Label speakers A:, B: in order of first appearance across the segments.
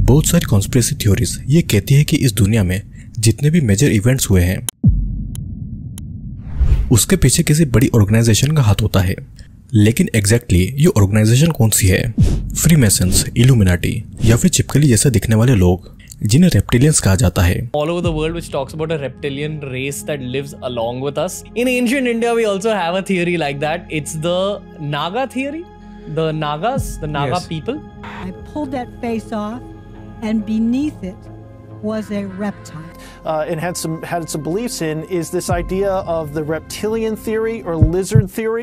A: बहुत सारी conspiracy theories ये कहती है कि इस दुनिया में जितने भी मेजर इवेंट्स हुए हैं उसके पीछे किसी बड़ी ऑर्गेनाइजेशन का हाथ होता है। लेकिन एग्जैक्टली ये ऑर्गेनाइजेशन कौन सी है? फ्रीमेसन्स, इल्यूमिनाटी या फिर चिपकली जैसे दिखने वाले लोग जिन्हें रेप्टिलियंस कहा जाता है।
B: All over the world which talks about a reptilian race that lives along with us. In ancient India we also have a theory like that. It's the Naga theory. The Nagas, the Naga
A: Yes.
B: people.
C: I pulled that face off, and beneath it was a reptile.
D: And had some beliefs in is this idea of the reptilian theory or lizard theory.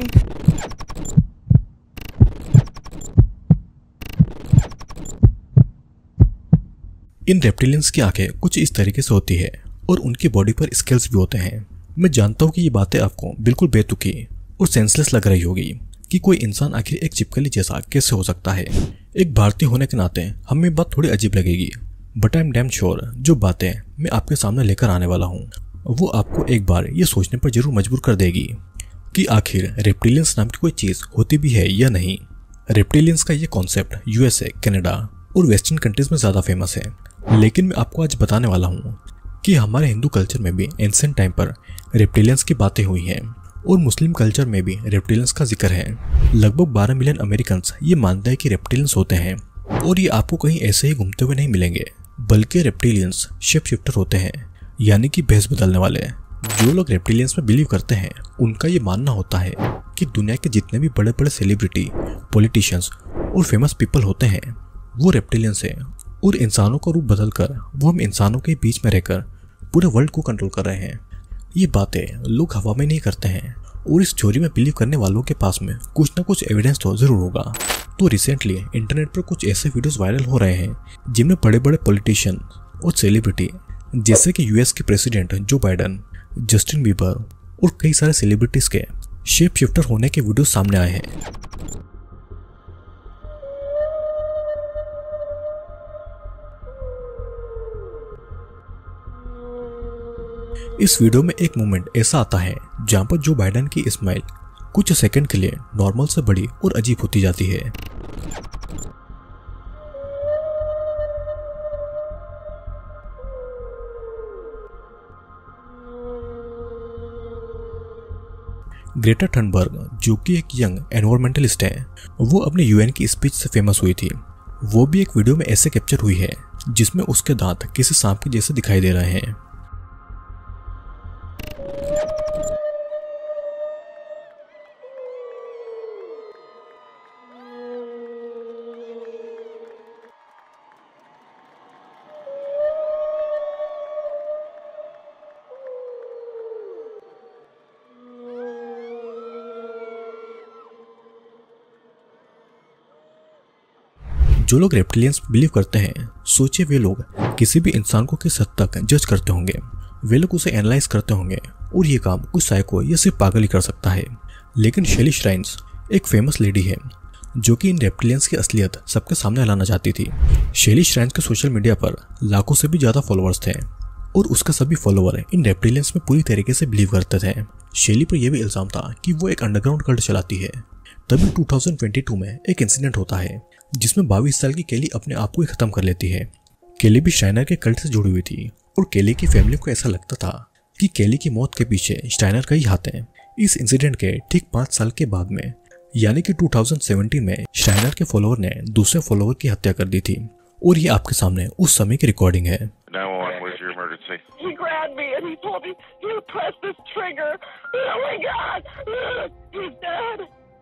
A: इन reptilians की आंखें कुछ इस तरीके से होती है और उनकी बॉडी पर स्केल्स भी होते हैं। मैं जानता हूँ कि ये बातें आपको बिल्कुल बेतुकी और सेंसलेस लग रही होगी कि कोई इंसान आखिर एक चिपकली जैसा कैसे हो सकता है। एक भारतीय होने के नाते हमें बात थोड़ी अजीब लगेगी, but I am damn sure जो बातें मैं आपके सामने लेकर आने वाला हूँ वो आपको एक बार ये सोचने पर जरूर मजबूर कर देगी कि आखिर रेप्टिलियंस नाम की कोई चीज़ होती भी है या नहीं। रेप्टिलियंस का ये कॉन्सेप्ट यूएसए, कनाडा और वेस्टर्न कंट्रीज में ज़्यादा फेमस है, लेकिन मैं आपको आज बताने वाला हूँ कि हमारे हिंदू कल्चर में भी एंशिएंट टाइम पर रेप्टिलियंस की बातें हुई हैं और मुस्लिम कल्चर में भी रेप्टिलियंस का जिक्र है। लगभग 12 मिलियन अमेरिकन्स ये मानते हैं कि रेप्टिलियंस होते हैं और ये आपको कहीं ऐसे ही घूमते हुए नहीं मिलेंगे, बल्कि रेप्टिलियंस शेप शिफ्टर होते हैं, यानी कि भेष बदलने वाले। जो लोग रेप्टिलियंस में बिलीव करते हैं उनका ये मानना होता है कि दुनिया के जितने भी बड़े बड़े सेलिब्रिटी, पॉलिटिशियंस और फेमस पीपल होते हैं वो रेप्टिलियंस हैं और इंसानों का रूप बदलकर वो हम इंसानों के बीच में रहकर पूरे वर्ल्ड को कंट्रोल कर रहे हैं। ये बातें लोग हवा में नहीं करते हैं और इस थ्योरी में बिलीव करने वालों के पास में कुछ ना कुछ एविडेंस तो जरूर होगा। तो रिसेंटली इंटरनेट पर कुछ ऐसे वीडियोस वायरल हो रहे हैं जिनमें बड़े बड़े पॉलिटिशियन और सेलिब्रिटी जैसे कि यूएस के प्रेसिडेंट जो बाइडन, जस्टिन बीबर और कई सारे सेलिब्रिटीज के शेप शिफ्टर होने के वीडियो सामने आए हैं। इस वीडियो में एक मोमेंट ऐसा आता है जहां पर जो बाइडन की स्माइल कुछ सेकंड के लिए नॉर्मल से बड़ी और अजीब होती जाती है। ग्रेटा थनबर्ग जो कि एक यंग एनवायरमेंटलिस्ट है, वो अपने यूएन की स्पीच से फेमस हुई थी। वो भी एक वीडियो में ऐसे कैप्चर हुई है जिसमें उसके दांत किसी सांप के जैसे दिखाई दे रहे हैं। जो लोग रेप्टिलियंस बिलीव करते हैं, सोचिए वे लोग किसी भी इंसान को किस हद तक जज करते होंगे। वे लोग उसे एनालाइज करते होंगे और ये काम कुछ साइको या सिर्फ पागल ही कर सकता है। लेकिन शेली श्राइन्स एक फेमस लेडी है जो कि इन रेप्टिलियंस की असलियत सबके सामने लाना चाहती थी। शेली श्राइन्स के सोशल मीडिया पर लाखों से भी ज्यादा फॉलोअर्स थे और उसके सभी फॉलोअर इन रेप्टिलियंस में पूरी तरीके से बिलीव करते थे। शेली पर यह भी इल्जाम था कि वो एक अंडरग्राउंड कल्ट चलाती है। तभी 2022 में एक इंसिडेंट होता है जिसमें 22 साल की केली अपने आप को ही खत्म कर लेती है। केली भी श्राइनर के कल्ट से जुड़ी हुई थी और केली की फैमिली को ऐसा लगता था कि केली की मौत के पीछे श्राइनर का ही हाथ है। इस इंसिडेंट के ठीक 5 साल के बाद में यानी कि 2017 में श्राइनर के फॉलोअर ने दूसरे फॉलोअर की हत्या कर दी थी और ये आपके सामने उस समय की रिकॉर्डिंग है।
E: He grabbed me and he told me, "You press this trigger." Oh my God! He's dead.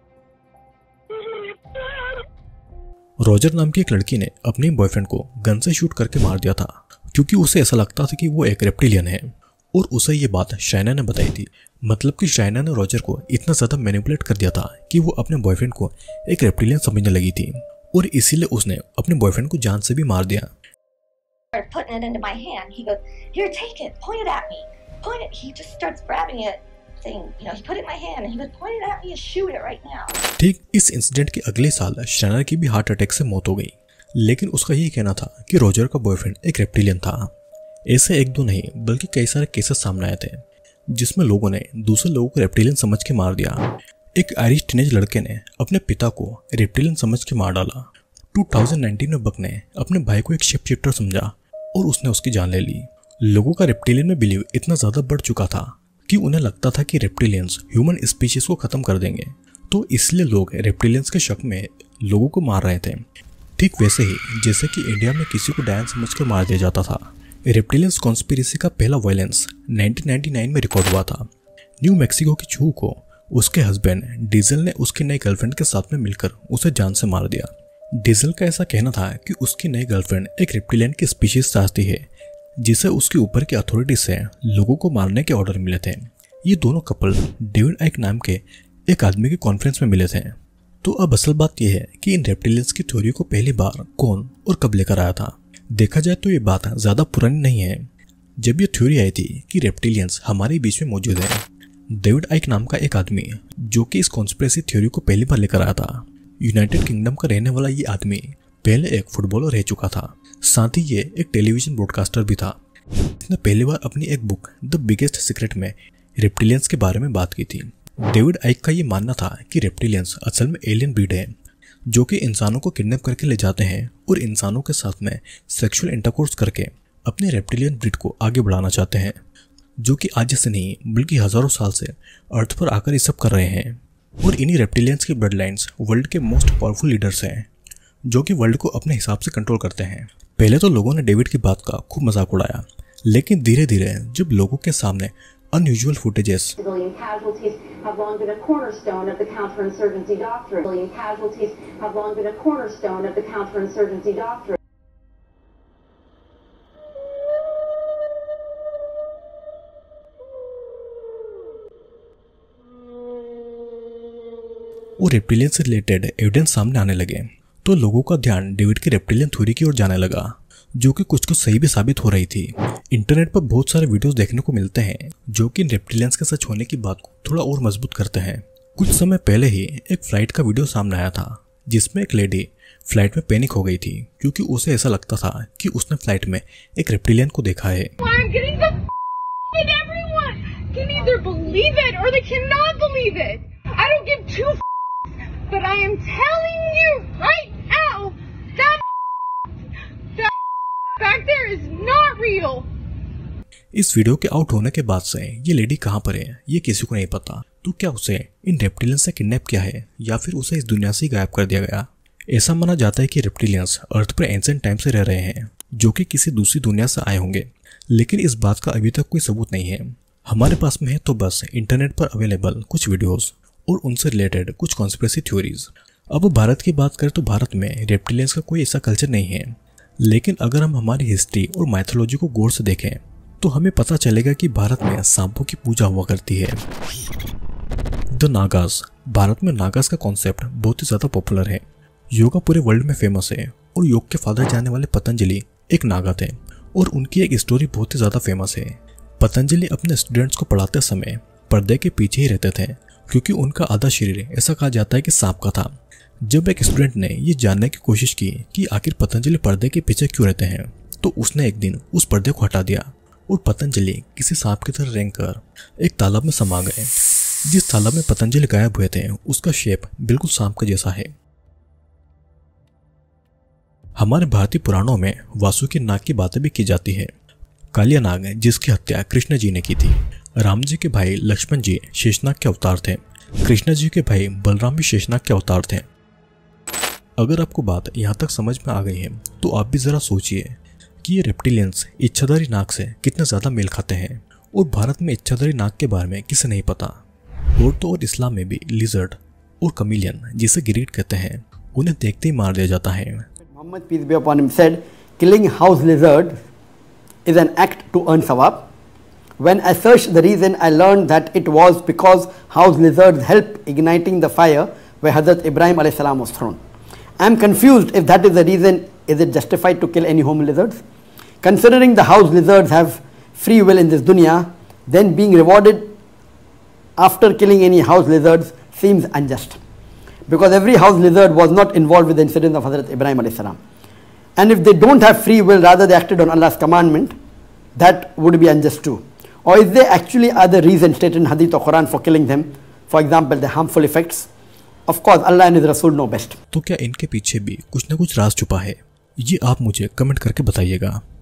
E: He's dead.
A: Roger नाम की एक लड़की ने अपने बॉयफ्रेंड को गन से शूट करके मार दिया था क्योंकि उसे ऐसा लगता था कि वो एक रेप्टिलियन है और उसे ये बात शाइना ने बताई थी। मतलब कि शाइना ने रोजर को इतना ज्यादा मैनिपुलेट कर दिया था कि वो अपने बॉयफ्रेंड को एक रेप्टिलियन समझने लगी थी और इसीलिए उसने अपने बॉयफ्रेंड को जान से भी मार दिया।
F: Putting it into my hand, he goes, "Here, take it. Point it at me. Point it." He just starts grabbing it, saying, "You know, he put it in my hand, and he goes, point it at me and shoot it right now."
A: ठीक इस incident के अगले साल शाइना की भी heart attack से मौत हो गई, लेकिन उसका यही कहना था कि रोजर का बॉयफ्रेंड एक रेप्टिलियन था। ऐसे एक दो नहीं बल्कि कई सारे केसेस सामने आए थे जिसमें लोगों ने दूसरे लोगों को रेप्टिलियन समझ के मार दिया। एक आयरिश टीनेज लड़के ने अपने पिता को रेप्टिलियन समझ के मार डाला। 2019 में बक ने अपने भाई को एक शिप शिफ्टर समझा और उसने उसकी जान ले ली। लोगों का रेप्टिलियन में बिलीव इतना ज्यादा बढ़ चुका था कि उन्हें लगता था कि रेप्टिलियंस ह्यूमन स्पीशीज को खत्म कर देंगे, तो इसलिए लोग रेप्टिलियंस के शक में लोगों को मार रहे थे। ठीक वैसे ही जैसे कि इंडिया में किसी को डायन समझकर मार दिया जाता था। रेप्टिलियंस कॉन्स्पिरेसी का पहला वायलेंस 1999 में रिकॉर्ड हुआ था। न्यू मैक्सिको की चूह को उसके हस्बैंड डीजल ने उसकी नई गर्लफ्रेंड के साथ में मिलकर उसे जान से मार दिया। डीजल का ऐसा कहना था कि उसकी नई गर्लफ्रेंड एक रेप्टिलियन की स्पीशीज चाहती है जिसे उसके ऊपर की अथॉरिटी से लोगों को मारने के ऑर्डर मिले थे। ये दोनों कपल डेविड आइक नाम के एक आदमी के कॉन्फ्रेंस में मिले थे। तो अब असल बात यह है कि इन रेप्टिलियंस की थ्योरी को पहली बार कौन और कब लेकर आया था। देखा जाए तो ये बात ज्यादा पुरानी नहीं है। जब ये थ्योरी आई थी कि रेप्टिलियंस हमारे बीच में मौजूद है, डेविड आइक नाम का एक आदमी जो कि इस कॉन्स्पिरेसी थ्योरी को पहली बार लेकर आया था। यूनाइटेड किंगडम का रहने वाला ये आदमी पहले एक फुटबॉलर रह चुका था, साथ ही ये एक टेलीविजन ब्रॉडकास्टर भी था। इसने पहली बार अपनी एक बुक द बिगेस्ट सीक्रेट में रेप्टिलियंस के बारे में बात की थी। डेविड आइक का ये मानना था कि रेप्टिलियंस असल में एलियन ब्रीड है जो कि इंसानों को किडनैप करके ले जाते हैं और इंसानों के साथ में सेक्सुअल इंटरकोर्स करके अपने रेप्टिलियन ब्रीड को आगे बढ़ाना चाहते हैं, जो कि आज से नहीं बल्कि हजारों साल से अर्थ पर आकर ये सब कर रहे हैं। और इन्हीं रेप्टिलियंस की ब्लड लाइन्स वर्ल्ड के मोस्ट पावरफुल लीडर्स हैं जो कि वर्ल्ड को अपने हिसाब से कंट्रोल करते हैं। पहले तो लोगों ने डेविड की बात का खूब मजाक उड़ाया, लेकिन धीरे धीरे जब लोगों के सामने अनयूजुअल फुटेजेस और रेप्टिलियन से रिलेटेड एविडेंस सामने आने लगे तो लोगों का ध्यान डेविड की रेप्टिलियन थ्योरी की ओर जाने लगा, जो कि कुछ सही भी साबित हो रही थी। इंटरनेट पर बहुत सारे वीडियोस देखने को मिलते हैं जो कि रेप्टिलियंस के सच होने की बात को थोड़ा और मजबूत करते हैं। कुछ समय पहले ही एक फ्लाइट का वीडियो सामने आया था जिसमें एक लेडी फ्लाइट में पैनिक हो गई थी क्योंकि उसे ऐसा लगता था कि उसने फ्लाइट में एक रेप्टिलियन को देखा है।
G: But I am telling you right now, that back there is not real.
A: इस वीडियो के आउट होने के बाद से ये लेडी कहाँ पर है ये किसी को नहीं पता। तो क्या उसे इन रेप्टिलियंस से किडनैप किया है या फिर उसे इस दुनिया से गायब कर दिया गया। ऐसा माना जाता है कि रेप्टिलियंस अर्थ पर एंशिएंट टाइम से रह रहे हैं जो कि किसी दूसरी दुनिया से आए होंगे, लेकिन इस बात का अभी तक कोई सबूत नहीं है। हमारे पास में है तो बस इंटरनेट पर अवेलेबल कुछ वीडियोस और उनसे रिलेटेड कुछ कॉन्स्पिरेसी थ्योरीज। अब भारत की बात करें तो भारत में रेप्टिलियंस का कोई ऐसा कल्चर नहीं है, लेकिन अगर हम हमारी हिस्ट्री और माइथोलॉजी को गौर से देखें तो हमें पता चलेगा कि भारत में सांपों की पूजा हुआ करती है। द नागास। भारत में नागास का कॉन्सेप्ट बहुत ही ज्यादा पॉपुलर है। योगा पूरे वर्ल्ड में फेमस है और योग के फादर जाने वाले पतंजलि एक नागा थे और उनकी एक स्टोरी बहुत ही ज्यादा फेमस है। पतंजलि अपने स्टूडेंट्स को पढ़ाते समय पर्दे के पीछे ही रहते थे क्योंकि उनका आधा शरीर ऐसा कहा जाता है कि सांप का था। जब एक स्टूडेंट ने ये जानने की कोशिश की कि आखिर पतंजलि पर्दे के पीछे क्यों रहते हैं तो उसने एक दिन उस पर्दे को हटा दिया और पतंजलि किसी सांप की तरह रेंग कर एक तालाब में समा गए। जिस तालाब में पतंजलि गायब हुए थे उसका शेप बिल्कुल सांप का जैसा है। हमारे भारतीय पुराणों में वासुकी नाग की बातें भी की जाती है। कालिया नाग जिसकी हत्या कृष्ण जी ने की थी। राम जी के भाई लक्ष्मण जी शेषनाग के अवतार थे। कृष्ण जी के भाई बलराम भी शेषनाग के अवतार थे। अगर आपको बात यहाँ तक समझ में आ गई है तो आप भी जरा सोचिए कि ये रेप्टिलियंस इच्छाधारी नाग से कितना ज्यादा मेल खाते हैं और भारत में इच्छाधारी नाग के बारे में किसे नहीं पता। और तो और इस्लाम में भी लिजर्ड और कमीलियन जिसे गिरीड कहते हैं उन्हें देखते ही मार दिया जाता है।
H: Muhammad peace be upon him said, killing house lizard is an act to earn sawab. When I searched the reason, I learned that it was because house lizards help igniting the fire where Hazrat Ibrahim alayhi salam was thrown. I am confused if that is the reason. Is it justified to kill any home lizards? Considering the house lizards have free will in this dunya, then being rewarded after killing any house lizards seems unjust. Because every house lizard was not involved with the incident of Hazrat Ibrahim alayhi salam. And if they don't have free will, rather they acted on Allah's commandment, that would be unjust too. Or is there actually other reason stated in Hadith or Quran for killing them? For example, the harmful effects Of course, Allah and His Rasul know best.
A: तो क्या इनके पीछे भी कुछ ना कुछ राज छुपा है? ये आप मुझे कमेंट करके बताइएगा।